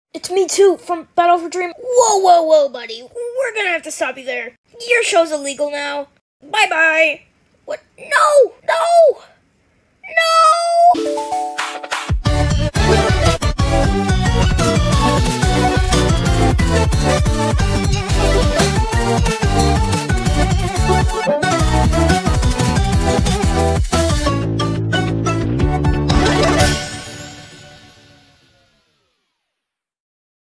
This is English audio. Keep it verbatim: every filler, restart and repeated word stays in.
It's me too, from Battle for Dream. Whoa, whoa, whoa, buddy. We're gonna have to stop you there. Your show's illegal now. Bye-bye. What? No! No! No!